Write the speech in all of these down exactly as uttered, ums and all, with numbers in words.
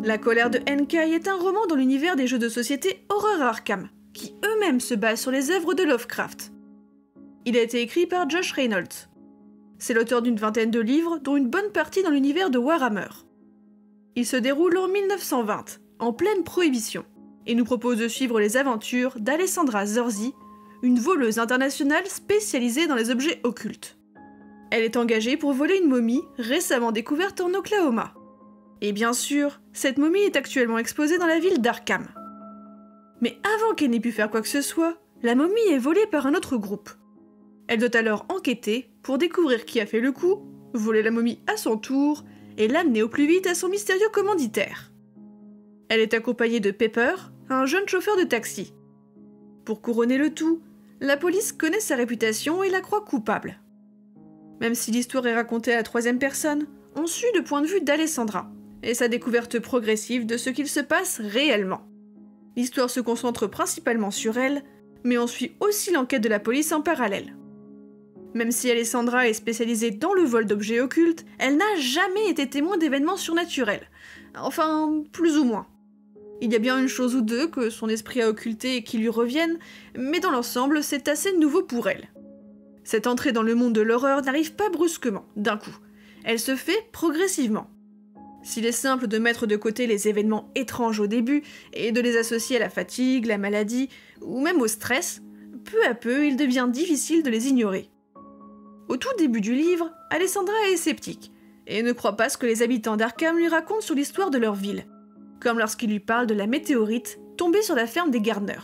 La colère de Enkai est un roman dans l'univers des jeux de société Horreur Arkham, qui eux-mêmes se basent sur les œuvres de Lovecraft. Il a été écrit par Josh Reynolds. C'est l'auteur d'une vingtaine de livres, dont une bonne partie dans l'univers de Warhammer. Il se déroule en mille neuf cent vingt, en pleine prohibition, et nous propose de suivre les aventures d'Alessandra Zorzi, une voleuse internationale spécialisée dans les objets occultes. Elle est engagée pour voler une momie récemment découverte en Oklahoma. Et bien sûr, cette momie est actuellement exposée dans la ville d'Arkham. Mais avant qu'elle n'ait pu faire quoi que ce soit, la momie est volée par un autre groupe. Elle doit alors enquêter pour découvrir qui a fait le coup, voler la momie à son tour et l'amener au plus vite à son mystérieux commanditaire. Elle est accompagnée de Pepper, un jeune chauffeur de taxi. Pour couronner le tout, la police connaît sa réputation et la croit coupable. Même si l'histoire est racontée à la troisième personne, on suit le point de vue d'Alessandra et sa découverte progressive de ce qu'il se passe réellement. L'histoire se concentre principalement sur elle, mais on suit aussi l'enquête de la police en parallèle. Même si Alessandra est spécialisée dans le vol d'objets occultes, elle n'a jamais été témoin d'événements surnaturels. Enfin, plus ou moins. Il y a bien une chose ou deux que son esprit a occulté et qui lui reviennent, mais dans l'ensemble, c'est assez nouveau pour elle. Cette entrée dans le monde de l'horreur n'arrive pas brusquement, d'un coup. Elle se fait progressivement. S'il est simple de mettre de côté les événements étranges au début et de les associer à la fatigue, la maladie ou même au stress, peu à peu, il devient difficile de les ignorer. Au tout début du livre, Alessandra est sceptique et ne croit pas ce que les habitants d'Arkham lui racontent sur l'histoire de leur ville, comme lorsqu'il lui parle de la météorite tombée sur la ferme des Gardner.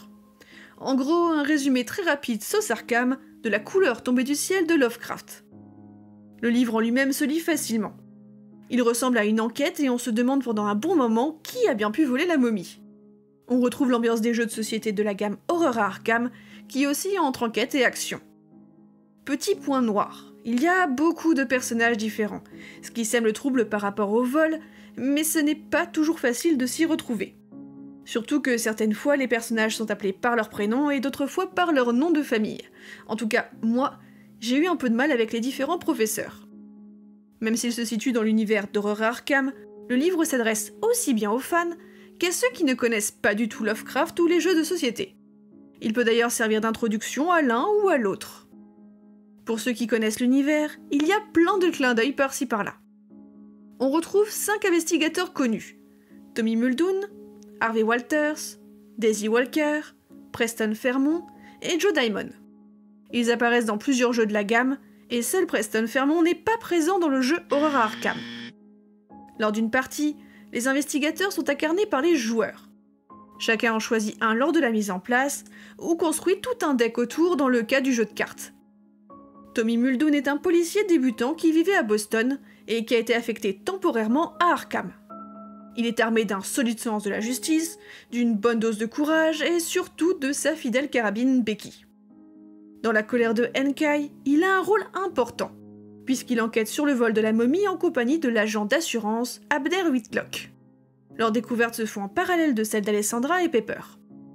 En gros, un résumé très rapide sauce Arkham de la couleur tombée du ciel de Lovecraft. Le livre en lui-même se lit facilement. Il ressemble à une enquête et on se demande pendant un bon moment qui a bien pu voler la momie. On retrouve l'ambiance des jeux de société de la gamme Horreur à Arkham, qui oscille entre enquête et action. Petit point noir, il y a beaucoup de personnages différents, ce qui sème le trouble par rapport au vol, mais ce n'est pas toujours facile de s'y retrouver. Surtout que certaines fois les personnages sont appelés par leur prénom et d'autres fois par leur nom de famille. En tout cas, moi, j'ai eu un peu de mal avec les différents professeurs. Même s'il se situe dans l'univers d'Horreur à Arkham, le livre s'adresse aussi bien aux fans qu'à ceux qui ne connaissent pas du tout Lovecraft ou les jeux de société. Il peut d'ailleurs servir d'introduction à l'un ou à l'autre. Pour ceux qui connaissent l'univers, il y a plein de clins d'œil par-ci par-là. On retrouve cinq investigateurs connus. Tommy Muldoon, Harvey Walters, Daisy Walker, Preston Fairmont et Joe Diamond. Ils apparaissent dans plusieurs jeux de la gamme, et seul Preston Fairmont n'est pas présent dans le jeu Horreur à Arkham. Lors d'une partie, les investigateurs sont incarnés par les joueurs. Chacun en choisit un lors de la mise en place, ou construit tout un deck autour dans le cas du jeu de cartes. Tommy Muldoon est un policier débutant qui vivait à Boston et qui a été affecté temporairement à Arkham. Il est armé d'un solide sens de la justice, d'une bonne dose de courage et surtout de sa fidèle carabine Becky. Dans la colère de Enkai, il a un rôle important, puisqu'il enquête sur le vol de la momie en compagnie de l'agent d'assurance Abner Whitlock. Leurs découvertes se font en parallèle de celles d'Alessandra et Pepper.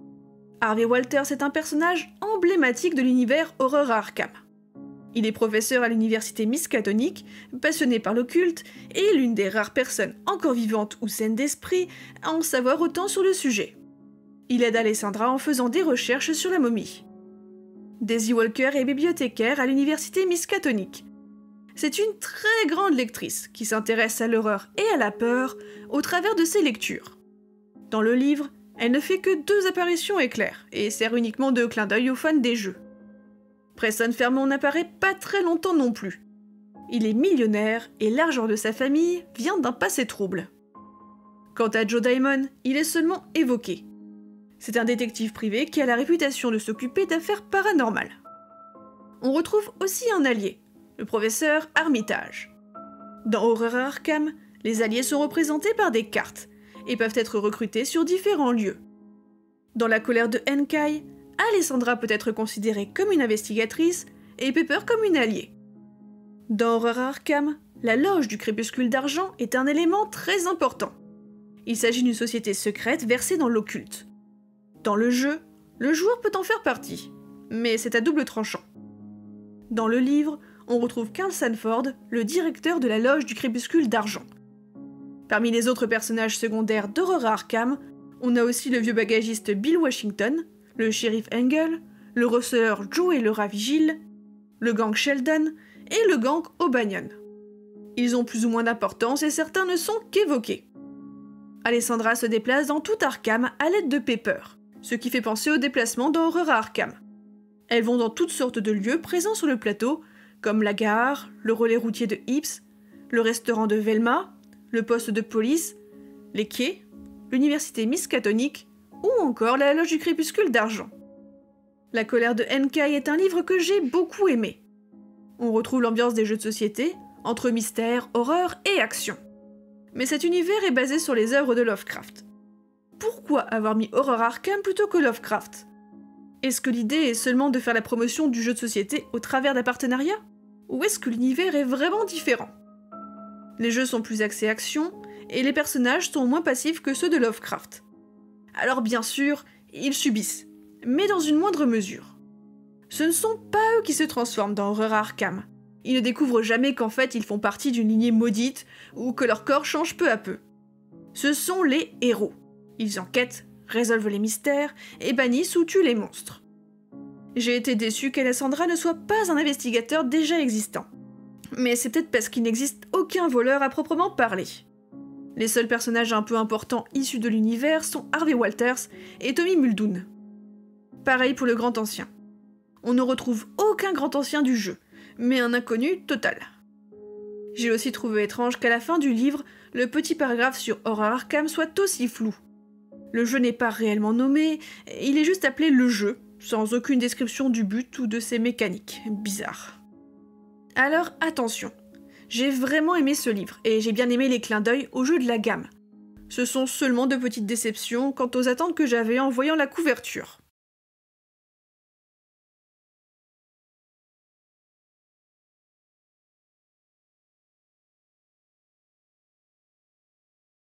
Harvey Walters est un personnage emblématique de l'univers Horreur à Arkham. Il est professeur à l'université Miskatonic, passionné par l'occulte, et l'une des rares personnes encore vivantes ou saines d'esprit à en savoir autant sur le sujet. Il aide Alessandra en faisant des recherches sur la momie. Daisy Walker est bibliothécaire à l'université Miskatonic. C'est une très grande lectrice qui s'intéresse à l'horreur et à la peur au travers de ses lectures. Dans le livre, elle ne fait que deux apparitions éclairs et sert uniquement de clin d'œil aux fans des jeux. Preston Fairmont n'apparaît pas très longtemps non plus. Il est millionnaire et l'argent de sa famille vient d'un passé trouble. Quant à Joe Diamond, il est seulement évoqué. C'est un détective privé qui a la réputation de s'occuper d'affaires paranormales. On retrouve aussi un allié, le professeur Armitage. Dans Horreur à Arkham, les alliés sont représentés par des cartes et peuvent être recrutés sur différents lieux. Dans la colère de Enkai, Alessandra peut être considérée comme une investigatrice et Pepper comme une alliée. Dans Horreur à Arkham, la loge du crépuscule d'argent est un élément très important. Il s'agit d'une société secrète versée dans l'occulte. Dans le jeu, le joueur peut en faire partie, mais c'est à double tranchant. Dans le livre, on retrouve Carl Sanford, le directeur de la loge du crépuscule d'argent. Parmi les autres personnages secondaires d'Aurora Arkham, on a aussi le vieux bagagiste Bill Washington, le shérif Engel, le receleur Joe et le rat Vigile, le gang Sheldon et le gang O'Banion. Ils ont plus ou moins d'importance et certains ne sont qu'évoqués. Alessandra se déplace dans tout Arkham à l'aide de Pepper, ce qui fait penser au déplacement dans Aurora Arkham. Elles vont dans toutes sortes de lieux présents sur le plateau, comme la gare, le relais routier de Ips, le restaurant de Velma, le poste de police, les quais, l'université Miskatonic ou encore la loge du crépuscule d'argent. La colère de Enkai est un livre que j'ai beaucoup aimé. On retrouve l'ambiance des jeux de société, entre mystère, horreur et action. Mais cet univers est basé sur les œuvres de Lovecraft. Pourquoi avoir mis Horror Arkham plutôt que Lovecraft? Est-ce que l'idée est seulement de faire la promotion du jeu de société au travers d'un partenariat? Ou est-ce que l'univers est vraiment différent? Les jeux sont plus axés action, et les personnages sont moins passifs que ceux de Lovecraft. Alors bien sûr, ils subissent, mais dans une moindre mesure. Ce ne sont pas eux qui se transforment dans Horror Arkham. Ils ne découvrent jamais qu'en fait ils font partie d'une lignée maudite, ou que leur corps change peu à peu. Ce sont les héros. Ils enquêtent, résolvent les mystères, et bannissent ou tuent les monstres. J'ai été déçue qu'Alessandra ne soit pas un investigateur déjà existant. Mais c'est peut-être parce qu'il n'existe aucun voleur à proprement parler. Les seuls personnages un peu importants issus de l'univers sont Harvey Walters et Tommy Muldoon. Pareil pour le Grand Ancien. On ne retrouve aucun Grand Ancien du jeu, mais un inconnu total. J'ai aussi trouvé étrange qu'à la fin du livre, le petit paragraphe sur Horror Arkham soit aussi flou. Le jeu n'est pas réellement nommé, il est juste appelé le jeu, sans aucune description du but ou de ses mécaniques. Bizarre. Alors attention, j'ai vraiment aimé ce livre, et j'ai bien aimé les clins d'œil au jeu de la gamme. Ce sont seulement de petites déceptions quant aux attentes que j'avais en voyant la couverture.